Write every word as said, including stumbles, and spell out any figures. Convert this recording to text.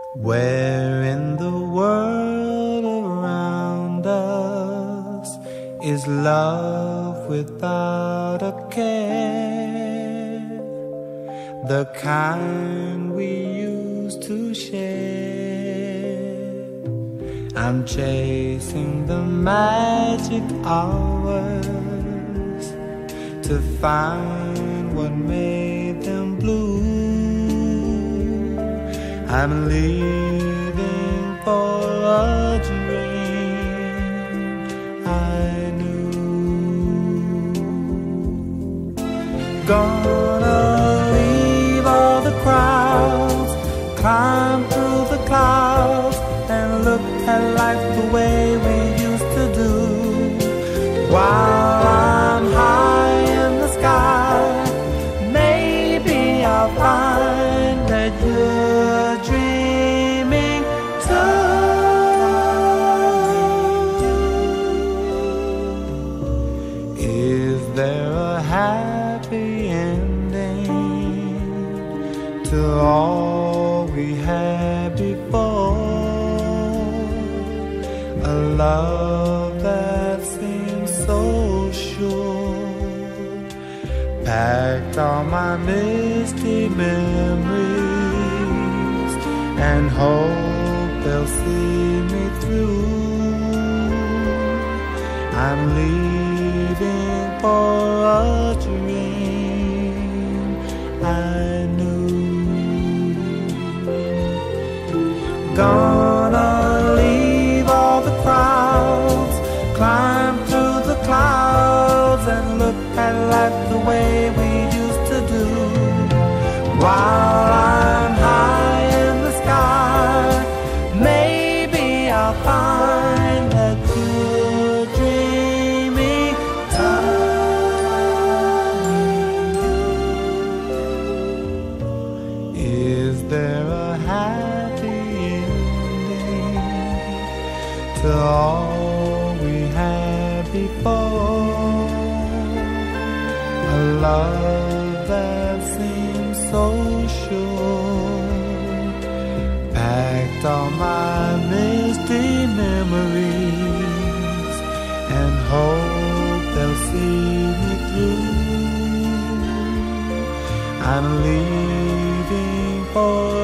Where in the world around us is love without a care, the kind we used to share? I'm chasing the magic hours to find what made them blue. I'm leaving for a dream I knew. Gonna leave all the crowds, climb through the clouds, and look at life the way we used to do. While I'm high in the sky, maybe I'll find that you're dreaming too. Is there a happy ending to all we had before? A love that seems so sure, packed all my misty memories, and hope they'll see me through. I'm leaving for a dream I knew. Gonna leave all the crowds, climb through the clouds, and look at life the way we used to do. While I'm high in the sky, maybe I'll find that you're dreaming too. Is there a happy ending to all we had before? A love that seems so sure, packed all my misty memories, and hope they'll see me through. I'm leaving for